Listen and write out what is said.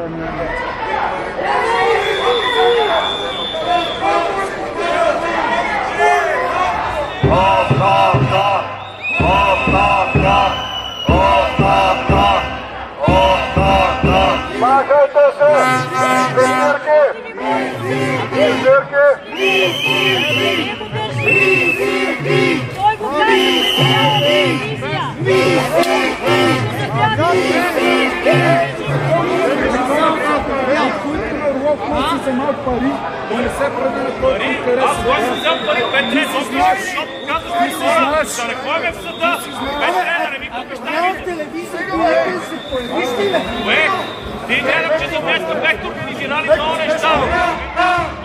Махайте се! Вездирки! За малко пари, да не се прави на който интерес. Аз кой си взел пари? Петре, защото казваш ми хора, да не ходим в съда. Петре, да не ми купиш тази. Няма телевизия, която се появиш ли? Кое? Ти гледам, че за днеска бехте организирали много неща.